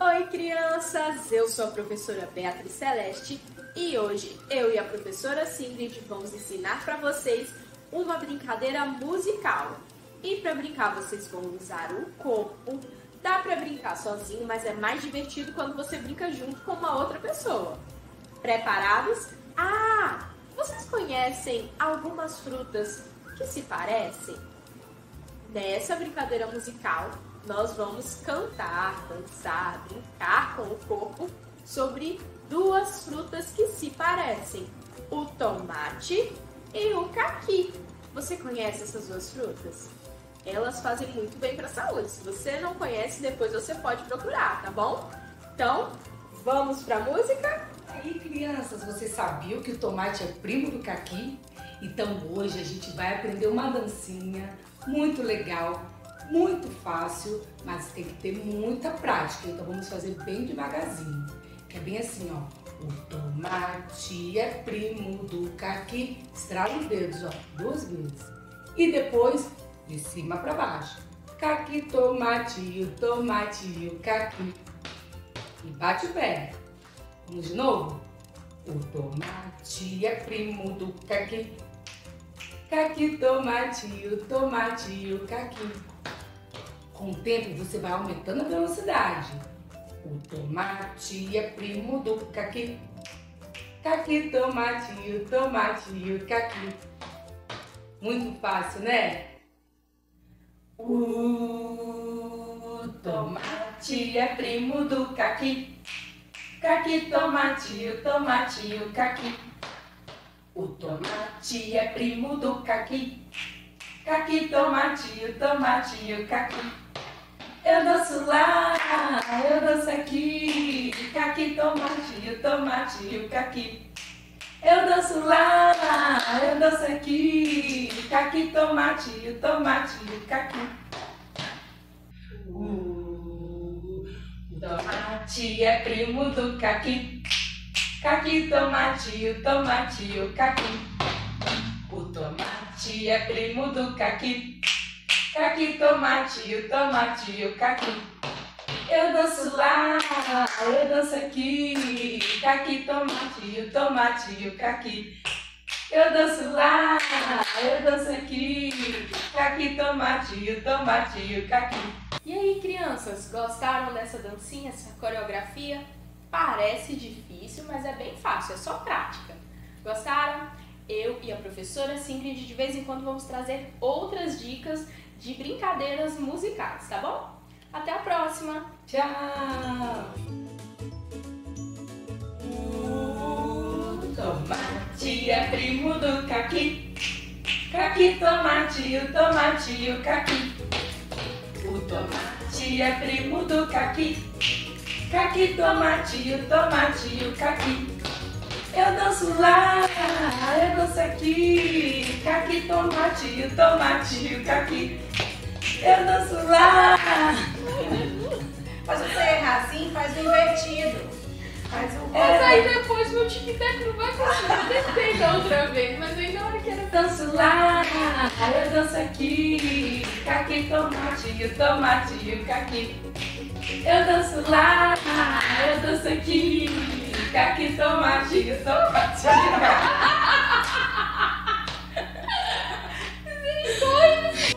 Oi, crianças! Eu sou a professora Beatriz Celeste e hoje eu e a professora Singrid vamos ensinar para vocês uma brincadeira musical. E para brincar vocês vão usar o corpo. Dá para brincar sozinho, mas é mais divertido quando você brinca junto com uma outra pessoa. Preparados? Vocês conhecem algumas frutas que se parecem? Nessa brincadeira musical, nós vamos cantar, dançar, brincar com o corpo sobre duas frutas que se parecem, o tomate e o caqui. Você conhece essas duas frutas? Elas fazem muito bem para a saúde. Se você não conhece, depois você pode procurar, tá bom? Então, vamos para a música? Aí, crianças, você sabia que o tomate é primo do caqui? Então hoje a gente vai aprender uma dancinha muito legal, muito fácil, mas tem que ter muita prática. Então vamos fazer bem devagarzinho. Que é bem assim, ó. O tomate é primo do caqui. Estrala os dedos, ó, 2 vezes. E depois, de cima para baixo. Caqui, tomate, o tomate e o caqui. E bate o pé. Vamos de novo? O tomate é primo do caqui. Caqui, tomate, o tomate e o caqui. Com o tempo você vai aumentando a velocidade. O tomate é primo do caqui. Caqui, tomate, o tomate e o caqui. Muito fácil, né? O tomate é primo do caqui. Caqui, tomate, o tomate e o caqui. O tomate é primo do caqui. Caqui, tomate, o tomate e o caqui. Eu danço lá, eu danço aqui. Caqui, tomate, o tomate e o caqui. Eu danço lá, eu danço aqui. Caqui, tomate, o tomate e o caqui. O tomate é primo do caqui. Caqui, tomate, o tomate e o caqui. O tomate é primo do caqui. Caqui, tomate, o tomate e o caqui. Eu danço lá, eu danço aqui. Caqui, tomate, o tomate e o caqui. Eu danço lá, eu danço aqui. Caqui, tomate, o tomate e o caqui. E aí, crianças, gostaram dessa dancinha, essa coreografia? Parece difícil, mas é bem fácil, é só prática. Gostaram? Eu e a professora Singrid de vez em quando vamos trazer outras dicas de brincadeiras musicais, tá bom? Até a próxima! Tchau! O tomate é primo do caqui. Caqui, tomate, o tomate e o caqui. O tomate é primo do caqui. Caqui, tomate, o tomate e o caqui. Eu danço lá, eu danço aqui. Caqui, tomate, o tomate e o caqui. Eu danço lá. Mas você errar assim, faz o invertido. Faz o... Mas aí depois meu tic-tac não vai conseguir. Eu tentei da outra vez, mas aí na hora que era... Danço lá, eu danço aqui. Caqui, tomate, o tomate e o caqui. Eu danço lá, eu danço aqui. Caqui, tomate, o tomate e o caqui.